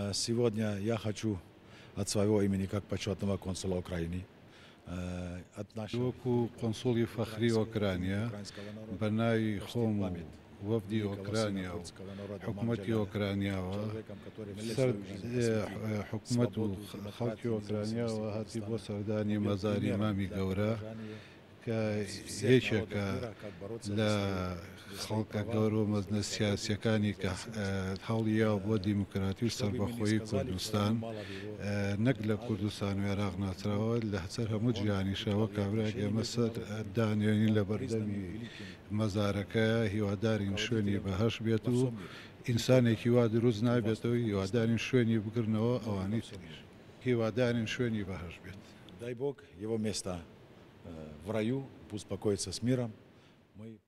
Сегодня я хочу от своего имени, как почетного консула Украины, от нашего وەکو قۆنسڵی فەخری ئۆکرانیا بەناوی خۆم و وەفدی ئۆکرانیا و حکوومەتی ئۆکرانیاوە سەر حکوومەت و خەڵکی ئۆکرانیاوە هاتی بۆ سەردانی مەزاری مامی گەورە کە یەکێکە لە خەڵکە گەورە و مەزنە سیاسیەکانی کە هەڵیاو بۆ دیموکراتی و سەربەخۆیی کوردستان نەک لە کوردستان و عێراق ناچراوە لە هەسەر هەموو جیهانیشەوە کابراک ئێمە سەر دانێنی لە بەردەمی مەزارەکە هیوادارین شوێنی بەهەش بێت و ئینسانێکی وا دروست نابێتەوە هیوادارین شوێنی بگرنەوە ئەوانەی تریش هیوادارین شوێنی بەهەش بێت. Дай Бог его место в раю, пусть покоится с миром. Мы